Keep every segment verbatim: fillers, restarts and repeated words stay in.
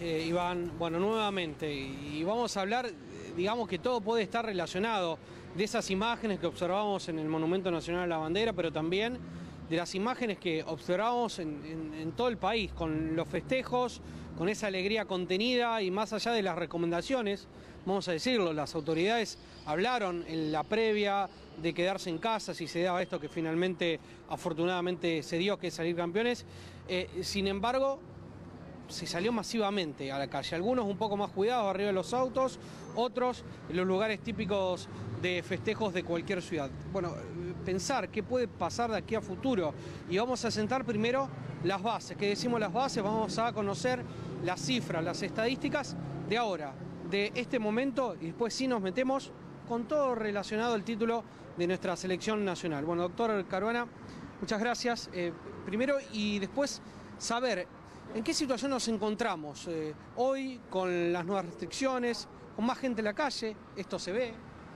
eh, Iván. Bueno, nuevamente, y vamos a hablar, digamos que todo puede estar relacionado de esas imágenes que observamos en el Monumento Nacional a la Bandera, pero también de las imágenes que observamos en, en, en todo el país, con los festejos, con esa alegría contenida y más allá de las recomendaciones, vamos a decirlo, las autoridades hablaron en la previa de quedarse en casa si se daba esto que finalmente, afortunadamente, se dio, que es salir campeones. Eh, sin embargo, se salió masivamente a la calle, algunos un poco más cuidados arriba de los autos, otros en los lugares típicos de festejos de cualquier ciudad. Bueno, pensar qué puede pasar de aquí a futuro, y vamos a sentar primero las bases. ¿Qué decimos las bases? Vamos a conocer las cifras, las estadísticas de ahora, de este momento, y después sí nos metemos con todo relacionado al título de nuestra selección nacional. Bueno, doctor Caruana, muchas gracias. Eh, primero y después saber ¿en qué situación nos encontramos eh, hoy con las nuevas restricciones, con más gente en la calle? ¿Esto se ve?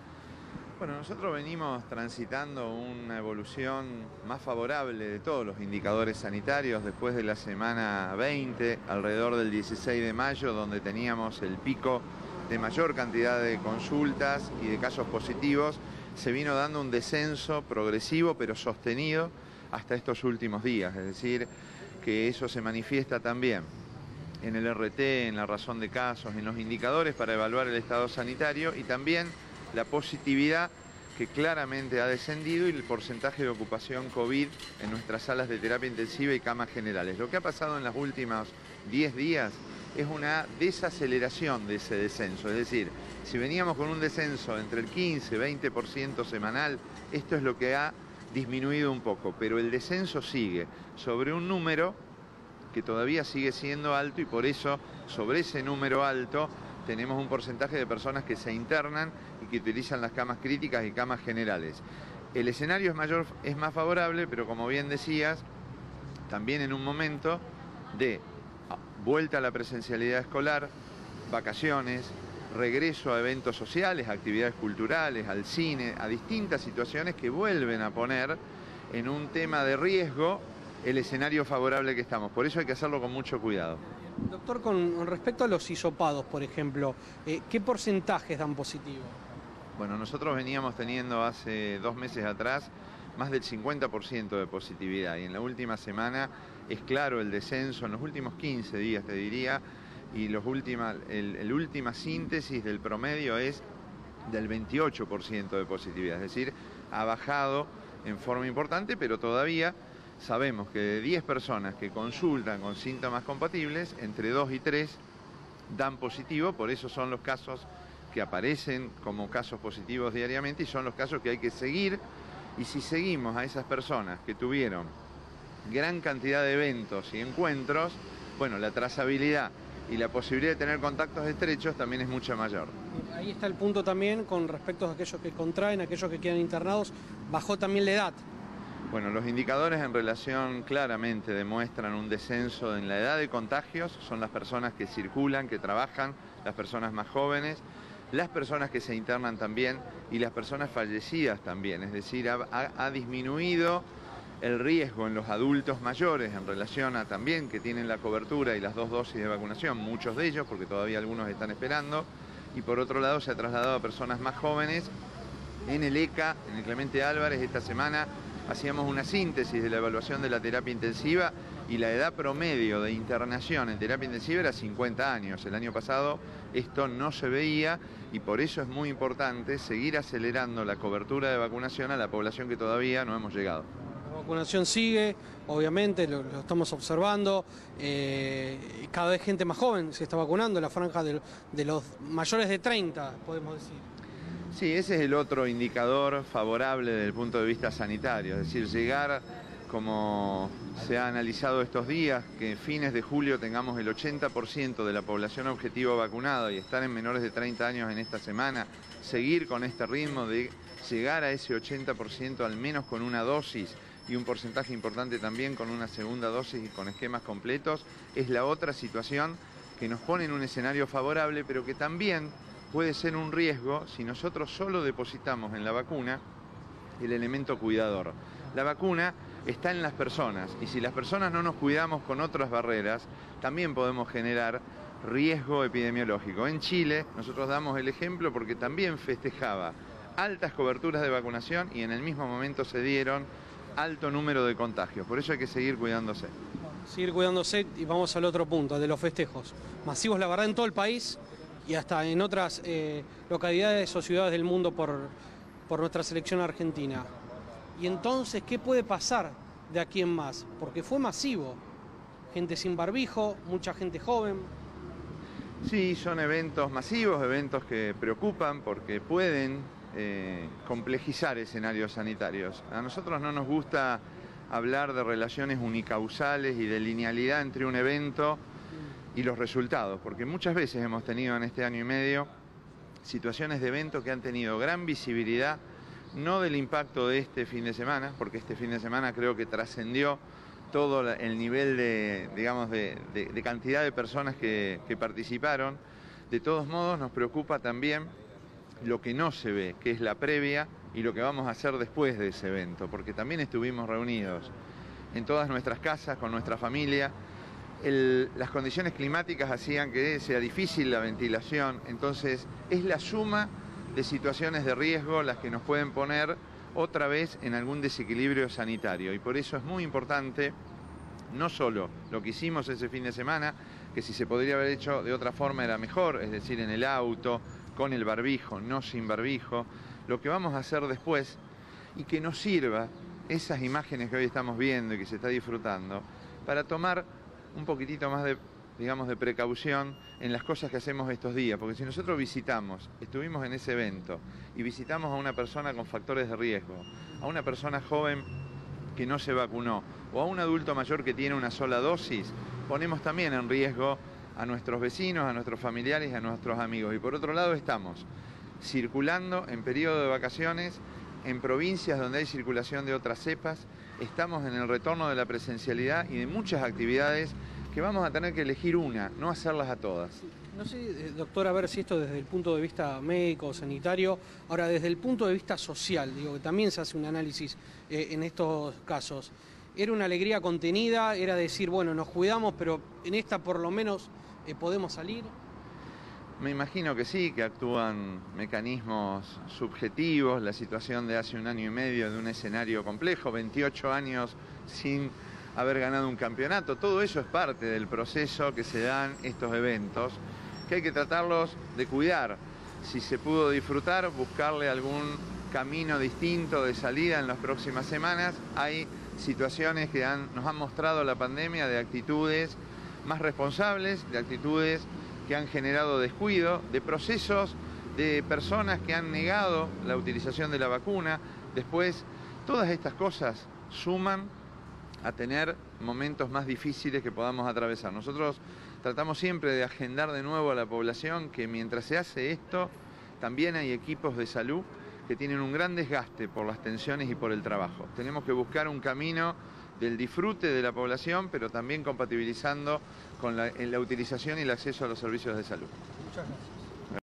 Bueno, nosotros venimos transitando una evolución más favorable de todos los indicadores sanitarios después de la semana veinte, alrededor del dieciséis de mayo, donde teníamos el pico de mayor cantidad de consultas y de casos positivos. Se vino dando un descenso progresivo pero sostenido hasta estos últimos días, es decir, que eso se manifiesta también en el R T, en la razón de casos, en los indicadores para evaluar el estado sanitario y también la positividad que claramente ha descendido y el porcentaje de ocupación COVID en nuestras salas de terapia intensiva y camas generales. Lo que ha pasado en los últimos diez días es una desaceleración de ese descenso, es decir, si veníamos con un descenso entre el quince y veinte por ciento semanal, esto es lo que ha disminuido un poco, pero el descenso sigue sobre un número que todavía sigue siendo alto y por eso sobre ese número alto tenemos un porcentaje de personas que se internan y que utilizan las camas críticas y camas generales. El escenario es mayor, es más favorable, pero como bien decías, también en un momento de vuelta a la presencialidad escolar, vacaciones, regreso a eventos sociales, actividades culturales, al cine, a distintas situaciones que vuelven a poner en un tema de riesgo el escenario favorable que estamos. Por eso hay que hacerlo con mucho cuidado. Doctor, con respecto a los hisopados, por ejemplo, eh, ¿qué porcentajes dan positivo? Bueno, nosotros veníamos teniendo hace dos meses atrás más del cincuenta por ciento de positividad y en la última semana es claro el descenso, en los últimos quince días te diría, y los última, el, el última síntesis del promedio es del veintiocho por ciento de positividad, es decir, ha bajado en forma importante, pero todavía sabemos que de diez personas que consultan con síntomas compatibles, entre dos y tres dan positivo, por eso son los casos que aparecen como casos positivos diariamente y son los casos que hay que seguir, y si seguimos a esas personas que tuvieron gran cantidad de eventos y encuentros, bueno, la trazabilidad y la posibilidad de tener contactos estrechos también es mucho mayor. Ahí está el punto también con respecto a aquellos que contraen, aquellos que quedan internados, bajó también la edad. Bueno, los indicadores en relación claramente demuestran un descenso en la edad de contagios, son las personas que circulan, que trabajan, las personas más jóvenes, las personas que se internan también y las personas fallecidas también, es decir, ha, ha, ha disminuido el riesgo en los adultos mayores en relación a también que tienen la cobertura y las dos dosis de vacunación, muchos de ellos, porque todavía algunos están esperando, y por otro lado se ha trasladado a personas más jóvenes. En el E C A, en el Clemente Álvarez, esta semana hacíamos una síntesis de la evaluación de la terapia intensiva y la edad promedio de internación en terapia intensiva era cincuenta años. El año pasado esto no se veía y por eso es muy importante seguir acelerando la cobertura de vacunación a la población que todavía no hemos llegado. La vacunación sigue, obviamente, lo, lo estamos observando, eh, cada vez gente más joven se está vacunando, en la franja de, de los mayores de treinta, podemos decir. Sí, ese es el otro indicador favorable desde el punto de vista sanitario, es decir, llegar, como se ha analizado estos días, que en fines de julio tengamos el ochenta por ciento de la población objetivo vacunada y estar en menores de treinta años en esta semana, seguir con este ritmo de llegar a ese ochenta por ciento al menos con una dosis y un porcentaje importante también con una segunda dosis y con esquemas completos, es la otra situación que nos pone en un escenario favorable, pero que también puede ser un riesgo si nosotros solo depositamos en la vacuna el elemento cuidador. La vacuna está en las personas y si las personas no nos cuidamos con otras barreras, también podemos generar riesgo epidemiológico. En Chile nosotros damos el ejemplo porque también festejaba altas coberturas de vacunación y en el mismo momento se dieron alto número de contagios. Por eso hay que seguir cuidándose. Seguir cuidándose y vamos al otro punto, de los festejos. Masivos, la verdad, en todo el país y hasta en otras eh, localidades o ciudades del mundo por, por nuestra selección argentina. Y entonces, ¿qué puede pasar de aquí en más? Porque fue masivo. Gente sin barbijo, mucha gente joven. Sí, son eventos masivos, eventos que preocupan porque pueden eh, complejizar escenarios sanitarios. A nosotros no nos gusta hablar de relaciones unicausales y de linealidad entre un evento y los resultados, porque muchas veces hemos tenido en este año y medio situaciones de eventos que han tenido gran visibilidad, no del impacto de este fin de semana, porque este fin de semana creo que trascendió todo el nivel de, digamos, de, de, de cantidad de personas que, que participaron. De todos modos, nos preocupa también lo que no se ve, que es la previa y lo que vamos a hacer después de ese evento, porque también estuvimos reunidos en todas nuestras casas, con nuestra familia. El, las condiciones climáticas hacían que sea difícil la ventilación, entonces es la suma de situaciones de riesgo las que nos pueden poner otra vez en algún desequilibrio sanitario, y por eso es muy importante no solo lo que hicimos ese fin de semana, que si se podría haber hecho de otra forma era mejor, es decir, en el auto, con el barbijo, no sin barbijo, lo que vamos a hacer después, y que nos sirva esas imágenes que hoy estamos viendo y que se está disfrutando, para tomar un poquitito más de, digamos, de precaución en las cosas que hacemos estos días, porque si nosotros visitamos, estuvimos en ese evento y visitamos a una persona con factores de riesgo, a una persona joven que no se vacunó o a un adulto mayor que tiene una sola dosis, ponemos también en riesgo a nuestros vecinos, a nuestros familiares y a nuestros amigos. Y por otro lado estamos circulando en periodo de vacaciones en provincias donde hay circulación de otras cepas, estamos en el retorno de la presencialidad y de muchas actividades que vamos a tener que elegir una, no hacerlas a todas. No sé, doctor, a ver si esto desde el punto de vista médico, sanitario, ahora desde el punto de vista social, digo que también se hace un análisis eh, en estos casos. ¿Era una alegría contenida? ¿Era decir, bueno, nos cuidamos, pero en esta por lo menos eh, podemos salir? Me imagino que sí, que actúan mecanismos subjetivos, la situación de hace un año y medio de un escenario complejo, veintiocho años sin haber ganado un campeonato, todo eso es parte del proceso que se dan estos eventos, que hay que tratarlos de cuidar. Si se pudo disfrutar, buscarle algún camino distinto de salida en las próximas semanas. Hay situaciones que han, nos han mostrado la pandemia de actitudes más responsables, de actitudes que han generado descuido, de procesos de personas que han negado la utilización de la vacuna. Después, todas estas cosas suman a tener momentos más difíciles que podamos atravesar. Nosotros tratamos siempre de agendar de nuevo a la población que mientras se hace esto, también hay equipos de salud que tienen un gran desgaste por las tensiones y por el trabajo. Tenemos que buscar un camino del disfrute de la población, pero también compatibilizando con la, en la utilización y el acceso a los servicios de salud. Muchas gracias.